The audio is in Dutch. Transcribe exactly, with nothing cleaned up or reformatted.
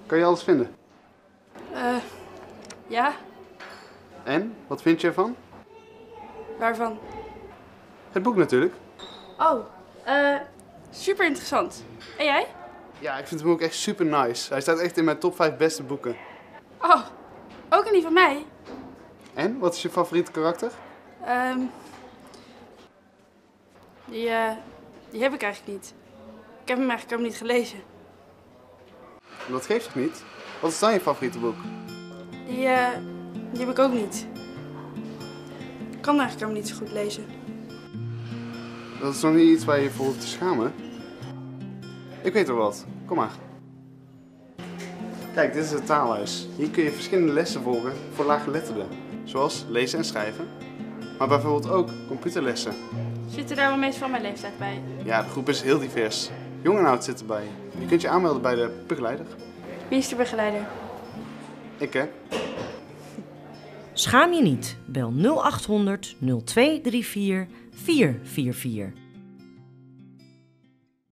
Kan je alles vinden? Eh, ja. En? Wat vind je ervan? Waarvan? Het boek natuurlijk. Oh, eh, super interessant. En jij? Ja, ik vind het boek echt super nice. Hij staat echt in mijn top vijf beste boeken. Oh, ook een die van mij? En? Wat is je favoriete karakter? Ehm, die, eh, die heb ik eigenlijk niet. Ik heb hem eigenlijk ook niet gelezen. Dat geeft het niet. Wat is dan je favoriete boek? Die, eh, die heb ik ook niet. Ik kan eigenlijk ook niet zo goed lezen. Dat is nog niet iets waar je je voor hoeft te schamen. Ik weet wel wat. Kom maar. Kijk, dit is het taalhuis. Hier kun je verschillende lessen volgen voor laaggeletterden. Zoals lezen en schrijven. Maar bijvoorbeeld ook computerlessen. Zit er daar wel mensen van mijn leeftijd bij? Ja, de groep is heel divers. Jong en oud zitten bij je. Je kunt je aanmelden bij de begeleider. Wie is de begeleider? Ik hè? Schaam je niet. Bel nul acht honderd, nul twee drie vier, vier vier vier.